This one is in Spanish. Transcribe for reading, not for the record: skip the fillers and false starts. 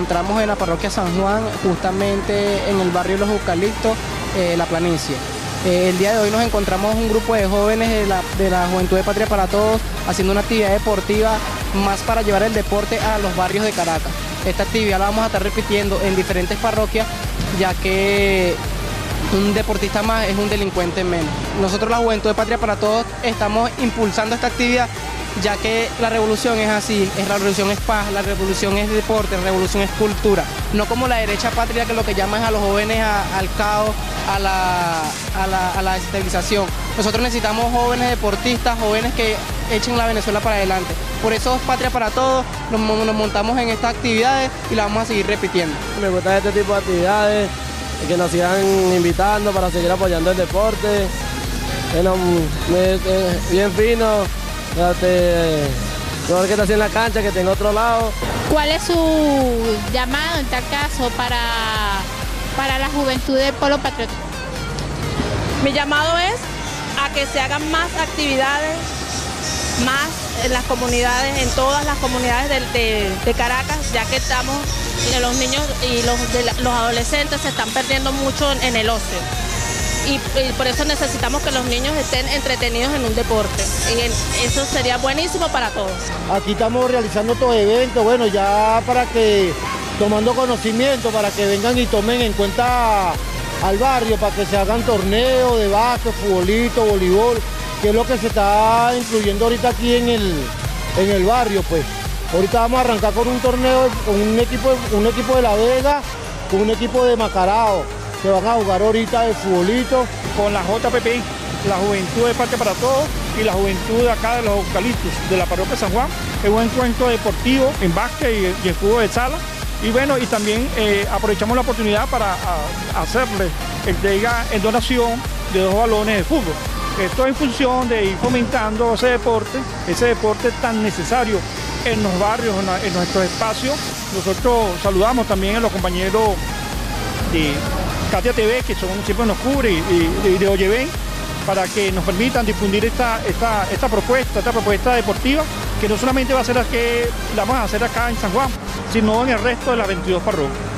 encontramos en la parroquia San Juan, justamente en el barrio Los Eucaliptos, La Planicie. El día de hoy nos encontramos un grupo de jóvenes de la Juventud de Patria para Todos haciendo una actividad deportiva más para llevar el deporte a los barrios de Caracas. Esta actividad la vamos a estar repitiendo en diferentes parroquias, ya que un deportista más es un delincuente menos. Nosotros, la Juventud de Patria para Todos, estamos impulsando esta actividad, ya que la revolución es así, la revolución es paz, la revolución es deporte, la revolución es cultura. No como la derecha patria, que lo que llama es a los jóvenes al caos, a la desestabilización. Nosotros necesitamos jóvenes deportistas, jóvenes que echen la Venezuela para adelante. Por eso Patria para Todos, nos montamos en estas actividades y las vamos a seguir repitiendo. Me gustan este tipo de actividades, que nos sigan invitando para seguir apoyando el deporte. Bueno, bien fino, mejor que está así en la cancha, que tenga otro lado. ¿Cuál es su llamado en tal caso para la juventud del Polo Patriótico? Mi llamado es a que se hagan más actividades, más en las comunidades, en todas las comunidades de Caracas, ya que estamos, los niños y los adolescentes se están perdiendo mucho en el ocio. Y por eso necesitamos que los niños estén entretenidos en un deporte. Y eso sería buenísimo para todos. Aquí estamos realizando estos eventos, bueno, ya para que, tomando conocimiento, para que vengan y tomen en cuenta al barrio, para que se hagan torneos de básquet, futbolito, voleibol, que es lo que se está incluyendo ahorita aquí en el barrio, pues. Ahorita vamos a arrancar con un torneo, con un equipo de La Vega, con un equipo de Macarao, que van a jugar ahorita de futbolito. Con la JPPI, la Juventud de Patria para Todos, y la Juventud de acá de Los Eucaliptos, de la parroquia San Juan. Es un encuentro deportivo en básquet y en fútbol de sala. Y bueno, y también aprovechamos la oportunidad para hacerle entrega en donación de 2 balones de fútbol. Esto en función de ir fomentando ese deporte tan necesario en los barrios, en nuestros espacios. Nosotros saludamos también a los compañeros de Katia TV, que siempre nos cubre, y de Oyeven, para que nos permitan difundir esta propuesta deportiva, que no solamente va a ser la vamos a hacer acá en San Juan, sino en el resto de las 22 parroquias.